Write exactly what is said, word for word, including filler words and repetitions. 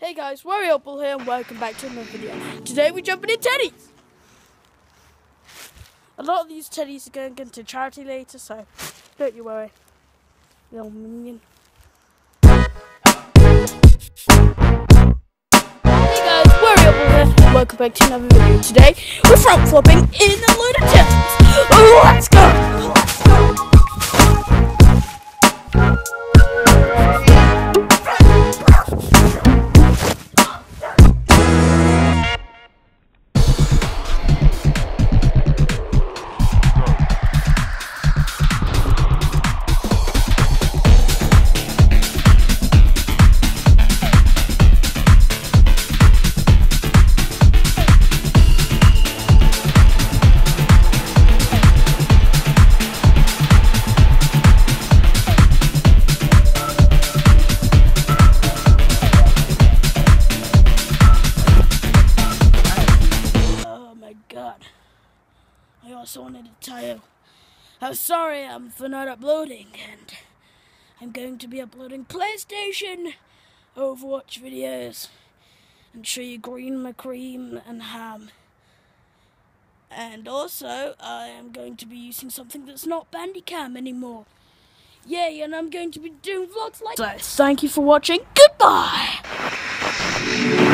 Hey guys, WarioPool here and welcome back to another video. Today we're jumping in teddies! A lot of these teddies are going into charity later, so don't you worry. Little minion. Hey guys, WarioPool here and welcome back to another video. Today we're front flopping in a load of teddies. Oh, let's go! Let's go! God, I also wanted to tell you how sorry I am for not uploading, and I'm going to be uploading PlayStation Overwatch videos and show you Green McCream and Ham. And also, I am going to be using something that's not Bandicam anymore. Yay, and I'm going to be doing vlogs like that. So, thank you for watching. Goodbye!